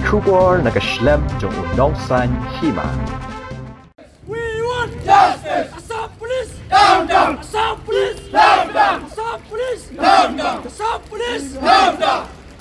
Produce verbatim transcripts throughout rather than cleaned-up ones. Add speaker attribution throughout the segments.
Speaker 1: kubor nakaslem jong unong san hima.
Speaker 2: We want justice. Assam police down down. Assam police down down. Assam police down down. Assam police down down.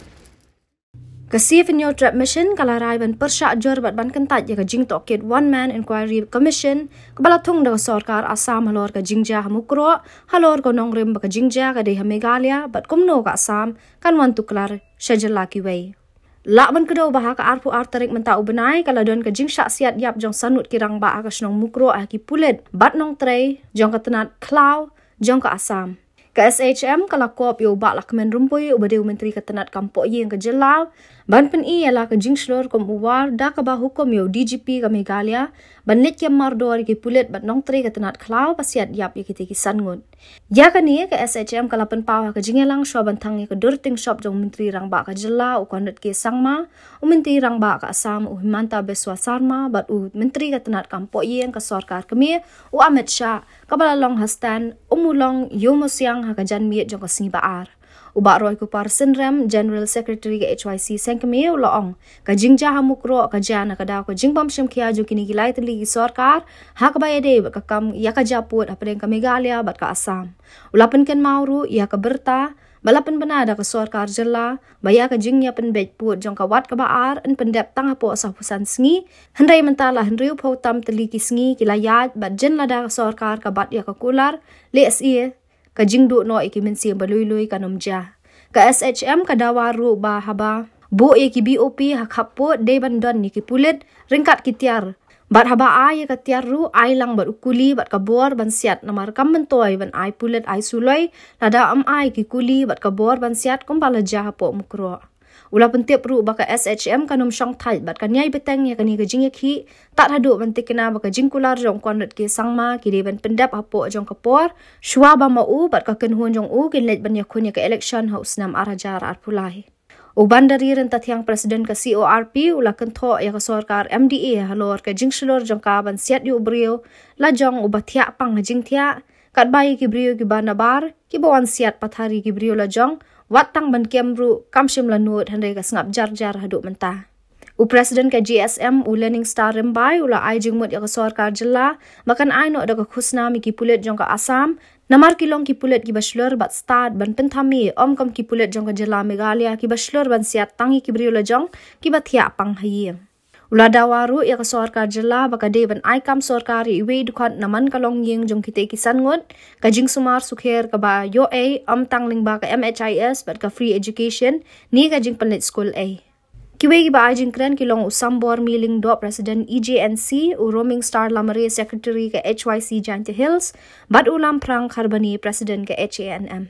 Speaker 3: Kasih vinyo trap mission kalarai ban persyak jor bat ban kentat ya kajing tokit one man inquiry commission kebala thung da sarkar Assam halor ka jingja hamukro halor ko nongrim ba ka jingja ka de Meghalaya bat kumno ka Assam kan wan tuklar shajala ki wei la ban kedo bah ka arpu artarik menta ubenai kala don ka jing syaksiat yap jong sanut kirang ba ka snong mukro a ki pulet bat nong trei jong ka tenat klau jong ka Assam ka S H M kala kop yo ba la kemen rumpui ubade menteri ka tenat kampok yeng ka jelau ban pen i ala ka jing slor kom uwar da ka ba hukum yo D G P ka Meghalaya ban net ya mardor ki pulet bat nong trei ka tenat klau pasiat yap ye ki san ngut ya ka ni ka S H M kala pen pawa ka jingelang shwa ban thang ye ka durting shop jong menteri rang ba ka jelau u kondat ke sangma u menteri rang ba ka Assam u Himanta Biswa Sarma bat u menteri ka tenat kampok yeng ka sarkar kemi u Amit Shah ka bala long hastan umulong yomosyang ha ka jan miet jong ka singi baar Uba Roy Kupar Sinrem, General Secretary ke H Y C Sengkeme Uloong, ka jingja hamukro ka jana ka daw ka jingbam shimkia jo kinigilay tali sarkar, ha ka bayade ba ka kam ya ka japut apeng ka Meghalaya bat ka Assam. Ulapan ken mauru ya ka berta, balapan banada ka sarkar jela, baya ka jingya penbej put jong ka wat ka baar en pendep tang hapo sa pusan sngi, hendai mentala hendriu pautam tali ki sngi kilayat bat jen lada ka sarkar ka bat ya ka kular, le S E ka jingdu no ikimin siyang baluy-luy kanomja. Ka S H M ka dawaru ba haba, bu iki B O P hakhapo de bandon ni kipulit, ringkat kitiar. Bat haba ay ka tiaru ay lang bat ukuli bat kabor ban siat namar kam mentoy ban ay pulit ay suloy, lada am ay kikuli bat kabor ban siat kumpala jahapo mukro. Ula pentip ru baka S H M kanum syang thai bat kanyai beteng ya kani ka jing ki tak hadu ban tikena baka jingkular jong kondat ke sangma ki de ban pendap hapo jong kapor shwa ba mau bat ka kenhun jong u kin let ban yakun ya ka election house nam arajar ar pulai uban dari rentat yang presiden ka C O R P ula kentho ya ka sarkar M D A halor ka jingslor jong ka ban siat yu brio la jong ubathya pang jing thya kat bai ki brio ki banabar ki bawan siat pathari ki brio la jong watang ban kemru kamshim lanut handai ka sngap jar-jar haduk mentah. U Presiden ka G S M u Learning Star Rembai ula ai jingmut ya ka sarkar jela makan ai no da ka khusna mi ki pulet jong ka Assam namar kilong ki pulet ki bachelor bat start ban penthami om kam ki pulet jong ka jela Meghalaya ki bachelor ban siat tangi ki briula jong ki bathia pang hayeng. Ula dawaru ya ka sarkar jela baka de ban ai kam sarkari iwe dukhan naman kalong yeng jong kite kisan ngut ka jing sumar sukher ka ba yo a am tangling ba ka M H I S bat ka free education ni ka jing panlit school a kiwe ba ajing kren kilong usambor miling do president E J N C u roaming star lamare secretary ka H Y C Jante Hills bat ulam prang kharbani president ka H A N M.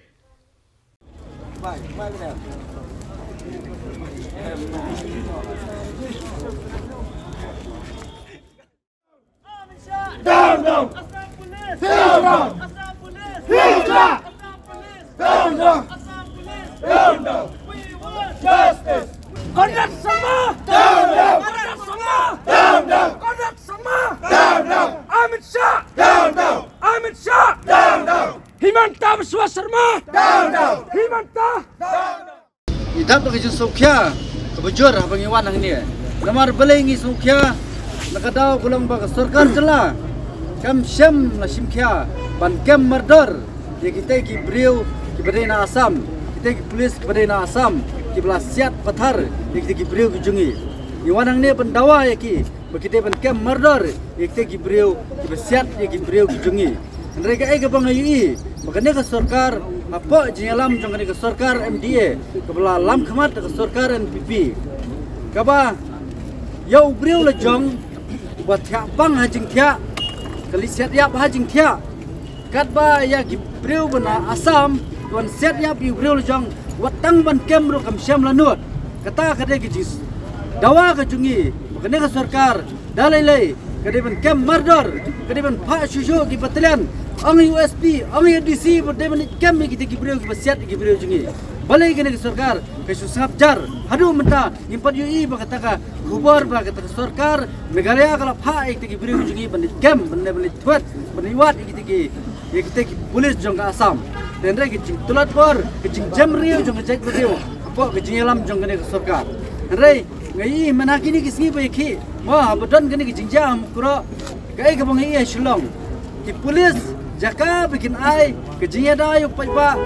Speaker 2: Down down. Assam police down down. Assam police down down. Assam police down down. Assam police down down. We want justice. Kondat sama down down. Kondat sama down down. Kondat sama down down. Amit Shah down down. Amit Shah down down. Himanta Biswa Sarma down down. Himanta down down.
Speaker 4: Idap bagi Sukya kebujur abang iwan nang ni. Namar belengi Sukya nakadaw kulang baka sarkar jela. Kam syam la simkya ban kam mardor ye kita ki brio ki badena Assam kita ki polis ki badena Assam ki bala siat pathar ye kita ki brio ki jungi ye wanang ne pendawa ye ki kita ban kam mardor ye kita ki brio ki basiat ye ki brio ki jungi mereka ai ka bang yi makanya ka sarkar apa jingalam jong ka sarkar M D A ka bala lam khamat ka sarkar N P P ka ba yo brio la jong buat thya bang hajing thya kali siat yap hajing thia kat ba ya ki breu bana Assam kon siat yap yu breu jong watang ban kemro kam syam lanut kata kade ki jis dawa ka jungi makane ka sarkar dalai lai kade ban kem mardor kade ban pha shushu ki batalian ang U S P ang D C bode ban kem ki ki breu ki siat ki breu jungi balai kene ki sarkar ka susap jar hadu menta impat yu i ba kata ka kubor ba kata sarkar Meghalaya kala pha ek ki breu jungi ban kem ban ban twat ban iwat ki ki ye ki polis jong ka Assam dan re ki tulat por ki jam riu jong jek riu apa ki jingalam jong kene sarkar re ngai mana kini kisni ba ki ma badan kini kijingja mukro gai ka bang ai shlong ki polis jaka bikin ai kijingya da yuk pai ba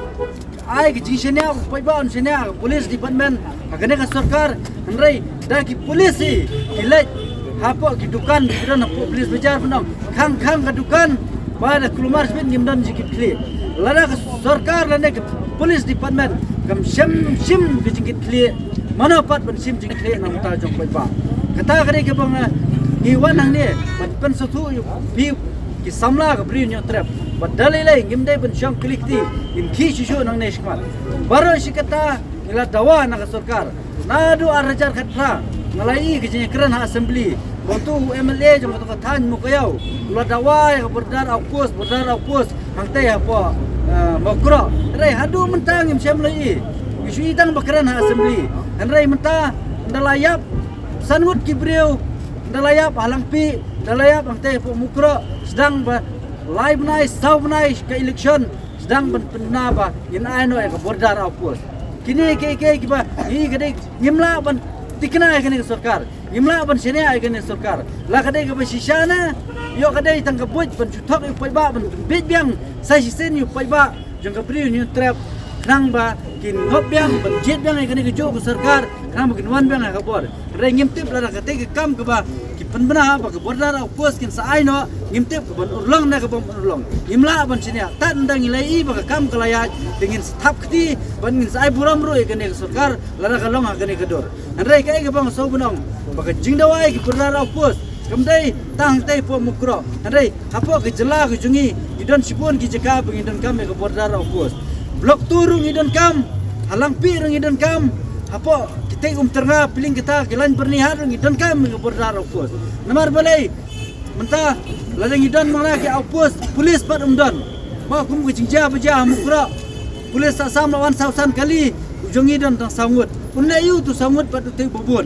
Speaker 4: ai kijingshnya pai ba onshnya polis department agane ka sarkar hanrai da ki polis si kilai hapo ki dukan bidan hapo polis bejar benang khang khang ka dukan pada kelumar sebin ngimdan jikit kli lada ka sarkar lada ka polis department kam shim shim bijingit kli mana pat ban sim jing kli nang ta jong pai ba kata kare ke bang ni wan nang ni ban pen sutu pi ki samla ka bri nyo trap badalai lai ngimdai ban sham klik ti in ki shu nang ne shmat baro shikata ila dawa na ka sarkar nadu arajar khatra ngalai ke jing kran ha assembly Botu M L A jong to than mu kayau la dawai berdar au kos berdar au kos hangte apa makro rai hadu mentang im syam lai isu itang bakran ha assembly rai menta dalayap sangut kibriu dalayap halang pi dalayap hangte apa mukro sedang ba live night sau night ke election sedang penna ba in aino e berdar au kos kini ke ke ba i gede ngimla ban tikna e kene sarkar imla ban sene ai kene sarkar la kadai ka basishana yo kadai tang ka boj ban chuthak yu pai ba ban bit biang sai sen yu pai ba jong ka pri yu trap nang ba kin ngop biang ban jet biang ai kene ka jo ka sarkar nang kin wan biang ka bor re ngimtip la ka te ka kam ka ba ki pan bana ba ka bordar au pos kin sa ai no ngimtip ka ban urlong na ka ban urlong imla ban sene ta ndang ilai ba ka kam ka laya dingin stap kti ban ngin sai buram ro ai kene ka sarkar la ka long ha kene ka dor Andai kai ka bang so bunong baka jingdawai ki pernah pos kamdai tang tai po mukro andai hapo ke jela ke jungi idon sipun ki jeka bangidon kam ke bordar pos blok turung idon kam halang pi rung idon kam hapo kita um terna piling kita kelan bernihar rung idon kam ke bordar pos namar balai menta ladang idon mana ke pos polis pat umdon ma kum ke jingja beja mukro polis asam lawan sausan kali jungi dan tang sangut unna yu tu sangut pat tu bubun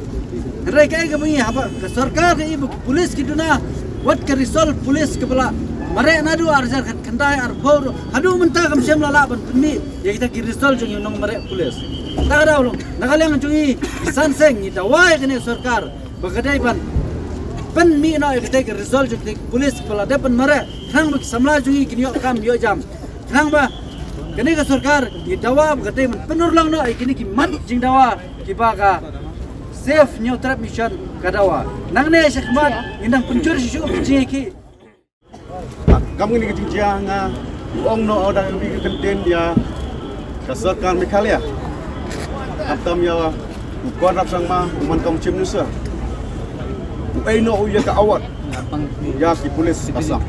Speaker 4: rai kai ka bangi apa ka sarkar ke ibu polis ki duna wat ka risol polis ke bala mare nadu arjar khandai ar phor hadu menta kam sem lala ban mi ye kita ki risol jong nong mare polis ta da ulung nagaleng jungi san seng ni dawai ke ne sarkar bagadai ban pen mi no ye kita ki risol jong polis bala de ban mare khang bak samla jungi ki yo kam yo jam khang ba kini ka sarkar di dawa bagadai ban penur lang no kini ki mat jing dawa ki ba ka safe new trap mission kadawa nang ne shakmat indang pencur shu jeki
Speaker 5: kamu ni kejing nga ong no oda bi kenten dia kasarkan mikalia atam ya ukon rap sang ma uman kom chim nusa ai no uya ka awat ya ki polis asam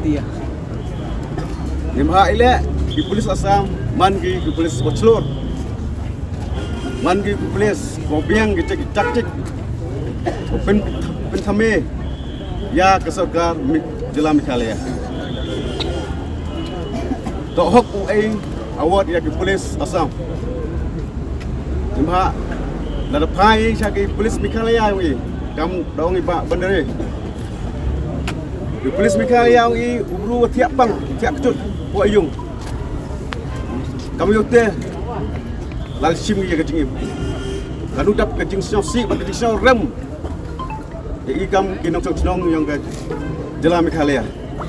Speaker 5: nimha ile ki polis asam man ki ki polis boclor man ki polis gobiang ki cek cak cek pen pen thame ya kasarkar jela mikalia to hok ai award ya ki polis asam nimha la pai cha ki polis mikalia wi kam dong iba bandare ki polis mikalia wi ubru tiap bang tiap cut po ayung kamu yote lal sim ya ke jingim kanu dap ke jing si ba ke jing rem ya ikam kinong snong yang ke jela mikalia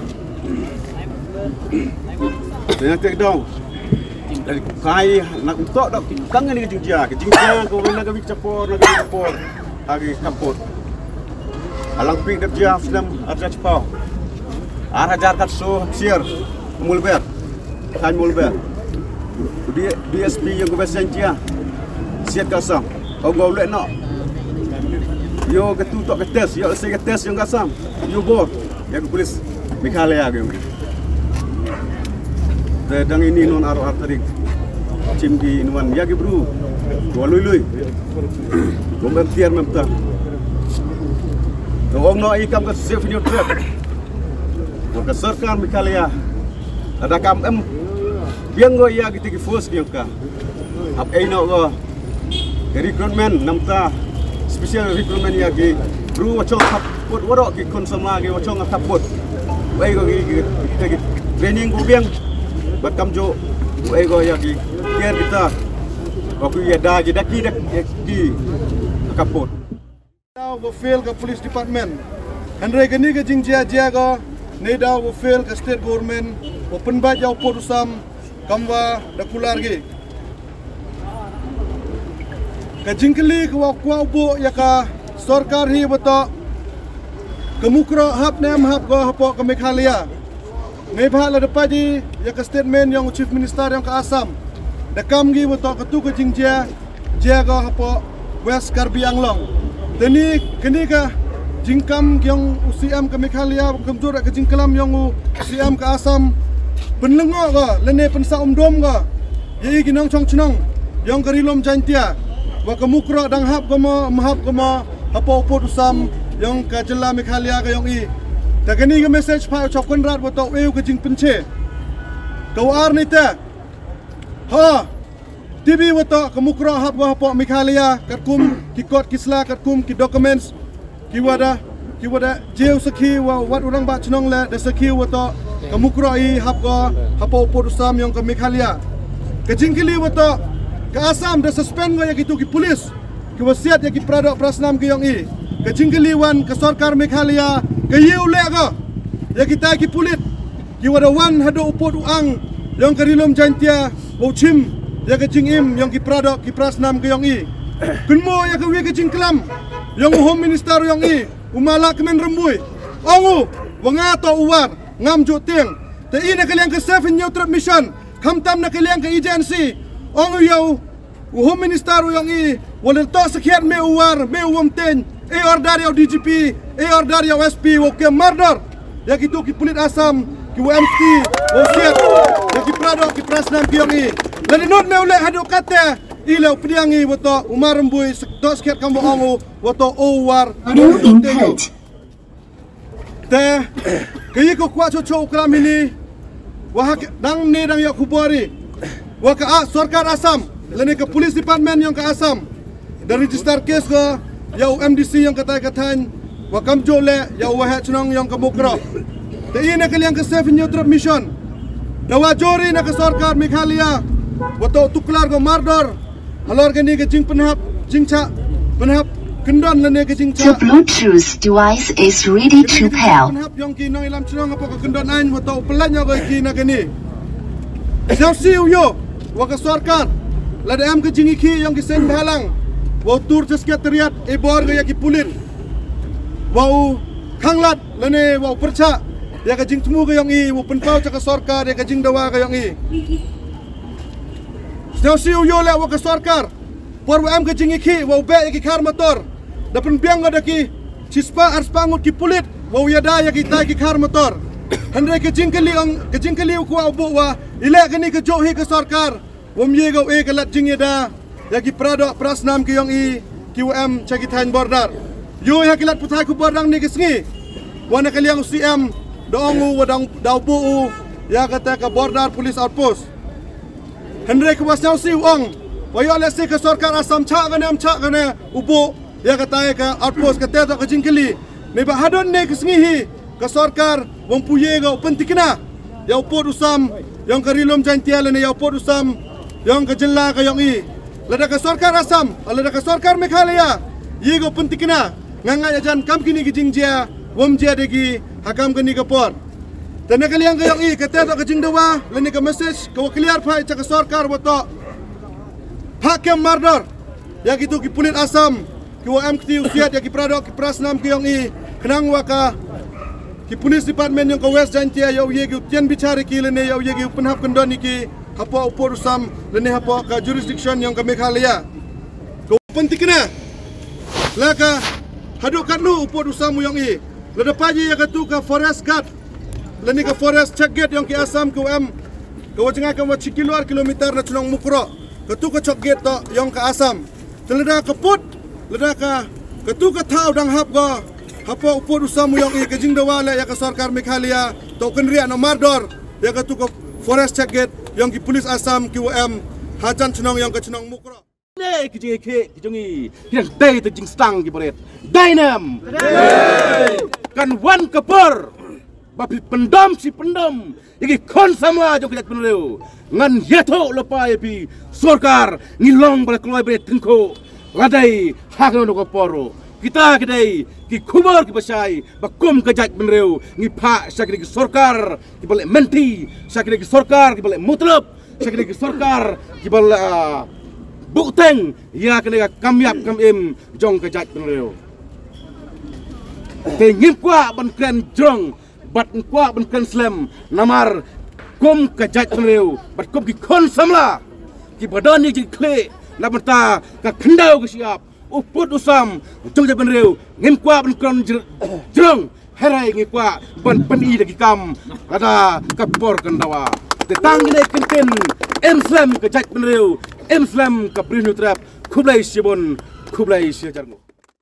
Speaker 5: dengan tek dong dari kai nak untuk dak kangen dengan jingja ke jingja ko wala ka bicapor na kapor agi kapor alang ping dap dia film arja chpao arajar kat so sier mulber kan mulber di D S P yang ko besentia siat kasam ogo le no yo ke tu tok ke tes yo se ke tes yang kasam yo bor ya ke polis mikalia ge dang ini non aro arterik cim di nuan ya ge bru go lui lui go mem tiar mem ta to ong no ikam ke safe new trip go ke sarkar mikalia ada kam em biang go ya gitu ki force biang ka ap ai no go recruitment namta special recruitment ya ge bru wachong thap pot waro ki konsama ge wachong thap pot ai go ki ki training go biang bakam jo ai go ya ki care kita ko ku ya da ji daki dak ki kapot
Speaker 6: daw go fail ke police department. Handrai gani ke jingjia jia go ne daw go fail ke state government open ba jau podusam kamwa da kulargi. Ka jingkeli ke wa kwa bo ya ka sarkar hi bata kemukro hap nem hap go hapo ke Meghalaya. Ngai bhala dapadi ya ka statement yang chief minister yang ke Assam. Dakam gi bata ketu ke jingjia jia go hapo West Karbi Anglong. Tani kini ka jingkam yang U C M ke Meghalaya kemjur ke jingkelam yang U C M ke Assam. Penlengo ga lene pensa umdom ga. Ye ginang chong chnong yang karilom jantia. Wa kemukro dang hap gama mahap gama hapo upod usam yang ka jela Meghalaya ka yang i. Ta kini ga message pa chok konrat boto eu ke jing penche. Kawar ni ta. Ha T V wato kemukro hap go hapo Meghalaya katkum kikot kisla katkum ki documents ki wada ki wada jeu sakhi wa wat urang ba chnong le de sakhi wato kemukro i hap go hapo upod usam yang ke Meghalaya. Kejingkili wato ke Assam dah suspend go ya gitu ki polis ki wasiat ya ki pradok prasnam ki yang i ke jingkeliwan ke sarkar Meghalaya ke yeu le go ya kita ki pulit ki wada wan hado upod uang yang karilom jantia wo chim ya ke jingim yang ki pradok ki prasnam ki yang i kunmo ya ke wi ke jingkelam yang home minister yang i umala kemen rembui ongu wanga to uwar ngam jo tiang te ina kalian ke seven neutral mission khamtam na kalian ke agency Ongu yau, Home Minister yang i, walau tak sekian me uar, me uam ten, e order yau D G P, e order yau S P, wakil murder, ya gitu ki pulit Assam, ki W M T, wasiat, ya ki prado, ki prasnam ki yang i. Lalu not me ulek haduk kata, ilau pediangi wato umar rembui, tak sekian kamu ongu, wato uar,
Speaker 7: No input.
Speaker 6: Teh, kaya ko kuat cocok kelam ini, wahak dang ne dang yak kubari. Waka a sarkar Assam lene ke police department yang ke Assam dari register case ke ya U M D C yang kata katain wakam jole ya wahat chnong yang ke Mukro te ine ke yang ke seven neutral mission dawa jori na ke sarkar Meghalaya wato tuklar go mardor halor ke ni ke jing penhap jingcha penhap kendon lene ke jingcha
Speaker 7: The Bluetooth device is ready to pair.
Speaker 6: penhap yang ki nang ilam chnong apa ke kendon ain wato pelanya go ki na ke ni Siau siu yo Waka sarkar lada am ke jingiki yang kisen balang wau tur sekretariat e bor ga ki pulit wau khanglat lene wau percha ya ka jing temu ga yang i wau penpau ca ka sarkar ya ka jing dawa ga yang i Siau siu yo le waka sarkar por wa am ke jingiki wau be ki khar motor da pen biang ga ki cispa arspangut ki pulit wau ya da ya ki ta ki khar motor Handai ke jingkeli ang ke jingkeli ku abu wa ilek ke ni ke johi ke sarkar wam ye go e ke lat jingeda ya ki pradok prasnam ke yang i ki W M cakitan bordar yo ya ki lat putai ku bordang ni ke sngi wana ke liang C M dongu wadang dau bu ya kata ke bordar police outpost Handai ke wasau si ong wa yo le se ke sarkar Assam cha ga nam cha ga ne ubu ya kata ke outpost ke te ke jingkeli ne ba hadon ne ke sngi hi ke sarkar wong puye ga pentikna ya upod usam yang karilom jantia lene ya upod usam yang ke jela ka yang i lada ka sarkar Assam lada ka sarkar Meghalaya ye go pentikna nganga jan kam kini ki jingjia wom jia degi hakam kini ka por tane kaliang ka yang i kata to ka jingdawa lene ka message ka clear phai cha ka sarkar boto hakem mardor ya gitu ki pulit Assam ki W M T usiat ya ki pradok ki prasnam ki yang i kenang waka ki police department yang ke West Jantia yau ye gi tian bicara ki lene yau ye gi penhap kendon ki apa upor usam lene apa ka jurisdiction yang ke Meghalaya ko pentikna laka haduk kanu upor usam yang i le depaji ya katu ka forest guard lene ka forest check gate yang ki Assam ke am ke wajanga ka wachi kiloar kilometer na chnong Mukro katu ka check gate to yang ke Assam teleda ka put leda ka katu ka thau dang hap go Hapa upor usamu yang i kejing dawala ya ke sarkar Meghalaya token ria no mardor ya ke tu ke forest check gate yang ki police Assam ki W M hajan chnong yang ke chnong Mukro
Speaker 8: ne kejing ke kejing i yang dai te jing stang ki boret dainam kan wan kapor bapi pendam si pendam iki kon sama jo kejak penreu ngan yeto lepa pi sarkar ngilong bala kloy bre tengko ladai hakno no kaporo kita kedai ki kubar ki pasai bakum kajat benreu ngi pha sakri ki sarkar ki balik menteri sakri ki sarkar ki balik mutlab sakri ki sarkar ki balik bukteng ya kena kamyap kamim jong kajat benreu te ngim kwa ban kren jong bat kwa ban kren slam namar kum kajat benreu bat kum ki kon samla ki badani ki kle na benta ka khendau ki siap uput usam jong jaban reu ngim kwa ban kron jong herai ngi kwa ban peni lagi kam ada kapor kandawa te tangne kenten emslam ka jat ban reu emslam ka brinu trap khublai sibon khublai siajargo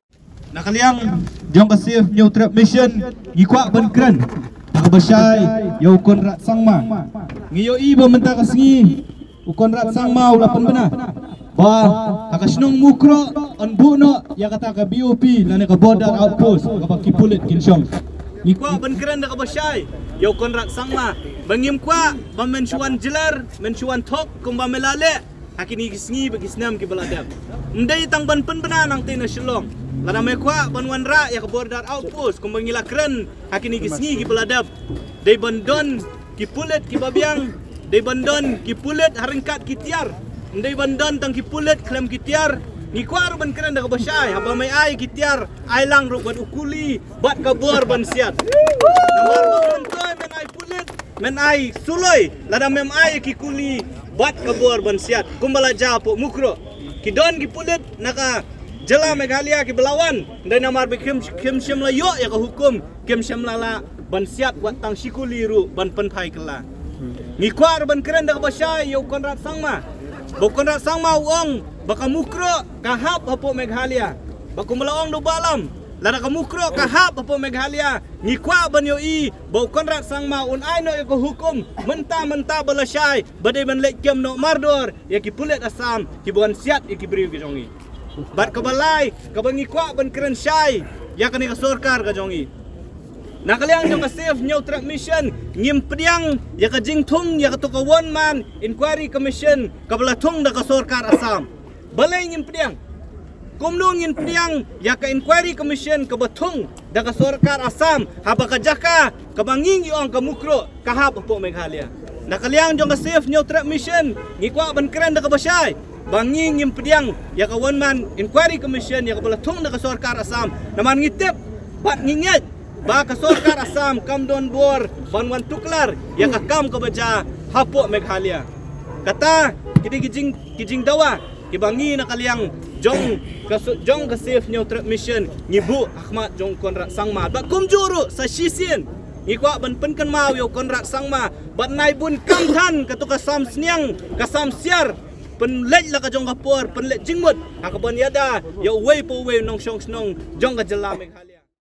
Speaker 9: nakaliang jong kasif new trap mission ngi kwa ban kran kabasai yo kon rat sangma ngi yo ibo menta kasingi ukon rat sangma ula penbena ba akasnong mukro on buno ya kata ka B O P lane ka border outpost ka pakipulit kinsyong ni kwa ban kran da ka basay yo kon rat sangma bangim kwa ba mensuan jelar mensuan tok kum ba melale hakini gisngi bagisnam ki baladam ndai tang ban penbena nang tina shilong lana me kwa ban wanra ya ka border outpost kum bangila kran hakini gisngi ki baladam dei bandon ki pulit ki babiang dei bandon ki pulit haringkat ki tiar ndai bandon tang ki pulit klem ki tiar ni kwar ban kran da basay haba may ay ki tiar ay lang ro ban ukuli bat ka bor ban siat namar ban toy men ay pulit men ay suloy lada mem ay ki kuli bat ka bor ban siat kumbala japo mukro ki don ki pulit naka jela Meghalaya ki belawan ndai namar be kem kem shimla yo ya ka hukum kem shimla la ban siat wat tang sikuli ru ban pen phai kala ni kwar ban kran da basay yo konrat sangma Bukon rat sangma uong baka mukro kahap hapo Meghalaya baku melaong do balam lara ka mukro kahap hapo Meghalaya ni kwa ban yo i bukon rat sangma un ai no ko hukum menta menta balasai badai ban lek kem no mardor ya ki pulet asam ki buan siat ya ki beri ki jongi bat ka balai ka bangi kwa ban keren sai ya kani ka sarkar ka jongi nakaliang yung ka-safe new track mission ngim pediang ya ka jingthung ya ka to ka one man inquiry commission kabalathung da ka sarkar asam balay ngim pediang kumno ngim pediang ya ka inquiry commission ka bathung da ka sarkar asam haba ka jaka ka banging yung ka mukro kahap po Meghalaya nakaliang yung ka-safe new track mission ngikwa ban kran da ka basay banging ngim pediang ya ka one man inquiry commission ya ka balathung da ka sarkar asam naman ngitip bat ngingit ba ka sarkar asam kam don bor banwan tuklar ya ka kam ka baja hapo Meghalaya kata kidi gijing gijing dawa kibangi na kaliang jong ka jong ka safe new track mission ngibu Ahmad jong konrat sangma ba kumjuru sa sisin ngikwa ban penkan mau yo konrat sangma bat nai bun kam than ka to ka sam sniang ka sam siar penlek la ka jong ka por penlek jingmut akaban yada yo wei po wei nong shong snong jong ka jela Meghalaya